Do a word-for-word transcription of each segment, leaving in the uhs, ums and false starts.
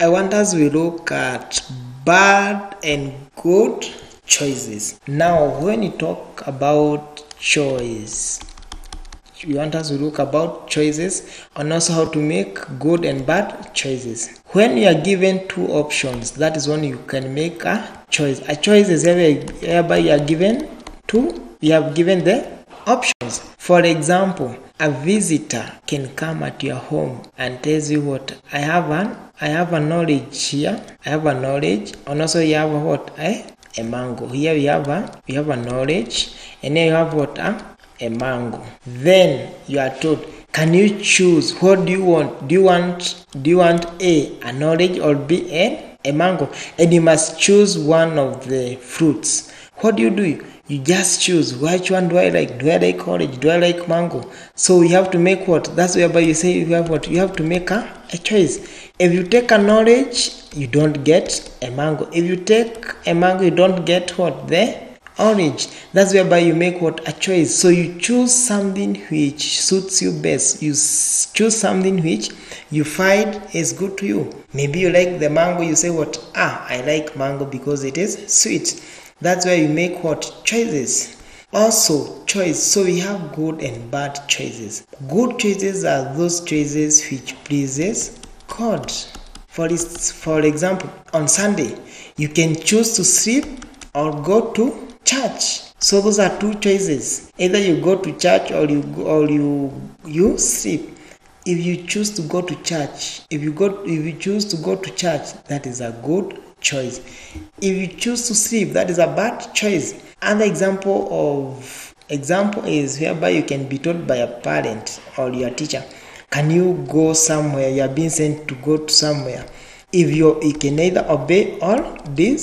I want us to look at bad and good choices. Now, when you talk about choice, we want us to look about choices and also how to make good and bad choices. When you are given two options, that is when you can make a choice. A choice is whereby you are given two, you have given the options. For example, a visitor can come at your home and tells you what, I have an I have a knowledge here, I have a knowledge, and also you have a what, eh? A mango. Here we have a we have a knowledge, and then you have what, a, a mango. Then you are told, can you choose what do you want? Do you want do you want A, a knowledge, or B, a, a mango? And you must choose one of the fruits. What do you do? You just choose which one do I like. Do I like orange? Do I like mango? So you have to make what? That's whereby you say you have what? You have to make a, a choice. If you take a knowledge, you don't get a mango. If you take a mango, you don't get what? The orange. That's whereby you make what? A choice. So you choose something which suits you best. You choose something which you find is good to you. Maybe you like the mango. You say what? Ah, I like mango because it is sweet. That's why you make what? Choices. Also, choice. So we have good and bad choices. Good choices are those choices which pleases God. For this, for example, on Sunday, you can choose to sleep or go to church. So those are two choices. Either you go to church or you or you you sleep. If you choose to go to church, if you go, if you choose to go to church, that is a good choice. If you choose to sleep, that is a bad choice. Another example of example is whereby you can be told by a parent or your teacher, can you go somewhere? You are being sent to go to somewhere. If you you can either obey or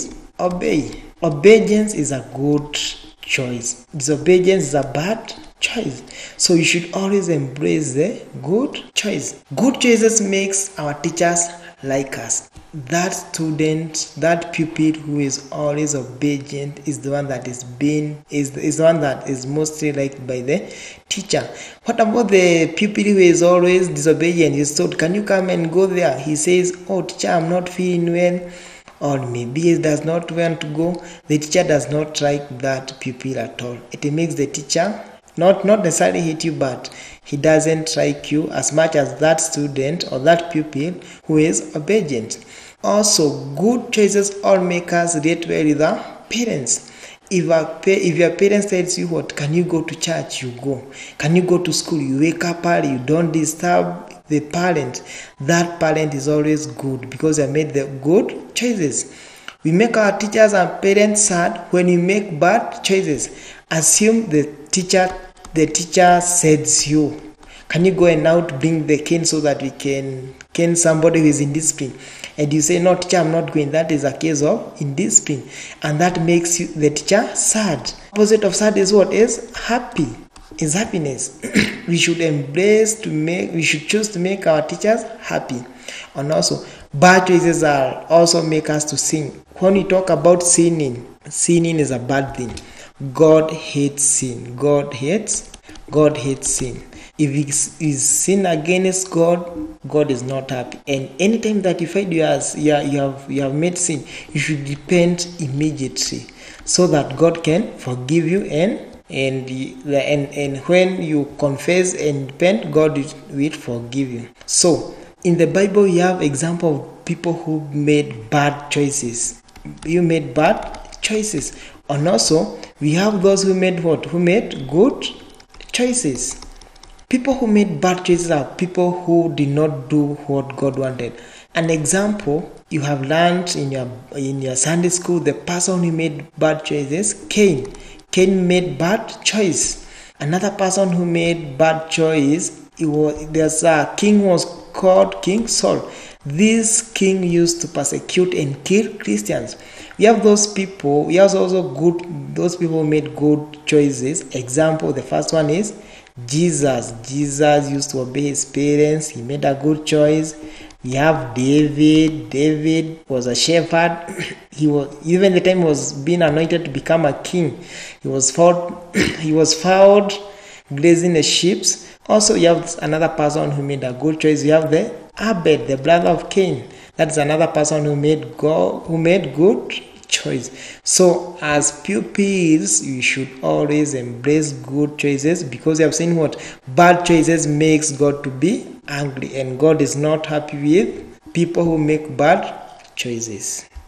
disobey. Obedience is a good choice. Disobedience is a bad choice. So you should always embrace the good choice. Good choices makes our teachers like us. That student, that pupil who is always obedient is the one that is being is is the one that is mostly liked by the teacher. What about the pupil who is always disobedient? He's told, can you come and go there? He says, oh teacher, I'm not feeling well, or maybe he does not want to go. The teacher does not like that pupil at all. It makes the teacher not not necessarily hate you, but he doesn't like you as much as that student or that pupil who is obedient. Also, good choices all make us relate well with our parents. If, our, if your parents tells you what, can you go to church, you go. Can you go to school, you wake up early, you don't disturb the parent. That parent is always good because they made the good choices. We make our teachers and parents sad when we make bad choices. Assume the teacher the teacher says you, can you go and out bring the cane so that we can cane somebody who is in discipline? And you say, no teacher, I'm not going. That is a case of indiscipline. And that makes you, the teacher sad. Opposite of sad is what? Is happy. Is happiness. We should embrace to make, we should choose to make our teachers happy. And also, bad choices are also make us to sin. When we talk about sinning, sinning is a bad thing. God hates sin. God hates, God hates sin. If it is sin against God, God is not happy. And anytime that you find you, has, you, are, you, have, you have made sin, you should repent immediately so that God can forgive you. And and, and, and when you confess and repent, God will forgive you. So, in the Bible, you have example of people who made bad choices. You made bad choices. And also, we have those who made what? Who made good choices. People who made bad choices are people who did not do what God wanted. An example you have learned in your in your Sunday school, the person who made bad choices, Cain. Cain made bad choice. Another person who made bad choice, it was, there's a king who was called King Saul. This king used to persecute and kill Christians. We have those people, we have also good, those people who made good choices. Example, the first one is Jesus. Jesus used to obey his parents. He made a good choice. We have David. David was a shepherd. He was, even the time he was being anointed to become a king, he was found, he was found grazing the sheep. Also, you have another person who made a good choice. You have the Abel, the brother of Cain. That's another person who made go who made good choice. So as pupils, you should always embrace good choices, because you have seen what bad choices makes God to be angry, and God is not happy with people who make bad choices.